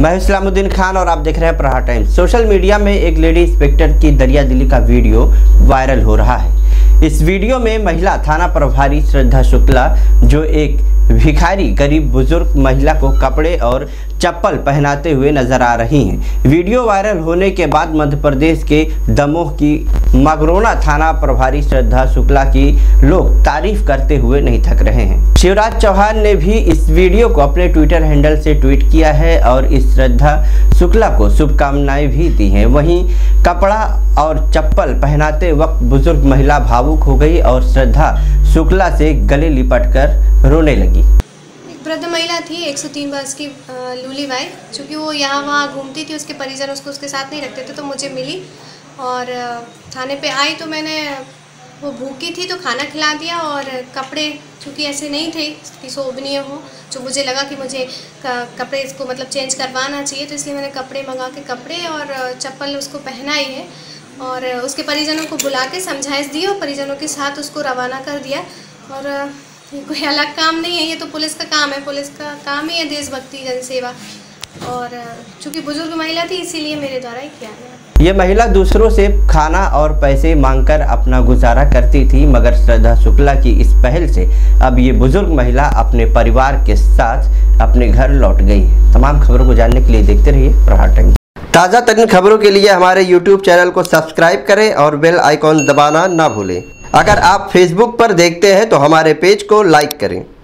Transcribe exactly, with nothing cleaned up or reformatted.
मैं इस्लामुद्दीन खान और आप देख रहे हैं प्रहार टाइम्स। सोशल मीडिया में एक लेडी इंस्पेक्टर की दरियादिली का वीडियो वायरल हो रहा है। इस वीडियो में महिला थाना प्रभारी श्रद्धा शुक्ला, जो एक भिखारी गरीब बुजुर्ग महिला को कपड़े और चप्पल पहनाते हुए नजर आ रही हैं। वीडियो वायरल होने के बाद मध्य प्रदेश के दमोह की मगरोना थाना प्रभारी श्रद्धा शुक्ला की लोग तारीफ करते हुए नहीं थक रहे हैं। शिवराज चौहान ने भी इस वीडियो को अपने ट्विटर हैंडल से ट्वीट किया है और इस श्रद्धा शुक्ला को शुभकामनाएं भी दी हैं। वहीं कपड़ा और चप्पल पहनाते वक्त बुजुर्ग महिला भावुक हो गई और श्रद्धा शुक्ला से गले लिपट कर रोने लगी। वृद्ध महिला थी, एक सौ तीन वर्ष की लूली बाई, चूँकि वो यहाँ वहाँ घूमती थी, उसके परिजन उसको उसके साथ नहीं रखते थे, तो मुझे मिली और थाने पे आई तो मैंने, वो भूखी थी तो खाना खिला दिया और कपड़े चूँकि ऐसे नहीं थे कि शोभनीय हो, जो मुझे लगा कि मुझे कपड़े इसको मतलब चेंज करवाना चाहिए, तो इसलिए मैंने कपड़े मंगा के कपड़े और चप्पल उसको पहनाई है और उसके परिजनों को बुला के समझाइश दी और परिजनों के साथ उसको रवाना कर दिया। और ये कोई अलग काम नहीं है, ये तो पुलिस का काम है, पुलिस का काम ही है देशभक्ति जनसेवा। और चूँकि बुजुर्ग महिला थी इसीलिए मेरे द्वारा ही किया गया। ये महिला दूसरों से खाना और पैसे मांगकर अपना गुजारा करती थी, मगर श्रद्धा शुक्ला की इस पहल से अब ये बुजुर्ग महिला अपने परिवार के साथ अपने घर लौट गई है। तमाम खबरों को जानने के लिए देखते रहिए प्रहार टाइम्स। ताज़ा तरीन खबरों के लिए हमारे यूट्यूब चैनल को सब्सक्राइब करें और बेल आइकॉन दबाना ना भूलें। अगर आप फेसबुक पर देखते हैं तो हमारे पेज को लाइक करें।